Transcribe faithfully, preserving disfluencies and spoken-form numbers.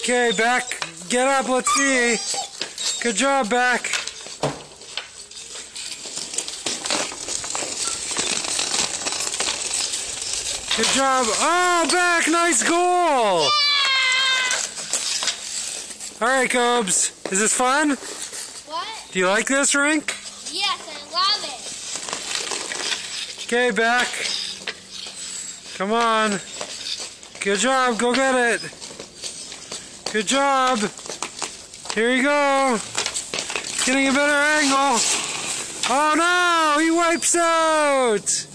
Okay, back. Get up, let's see. Good job, back. Good job. Oh, back, nice goal. All right, Cobes. Is this fun? What? Do you like this rink? Yes, I love it. Okay, back. Come on. Good job. Go get it. Good job. Here you go. Getting a better angle. Oh no, he wipes out.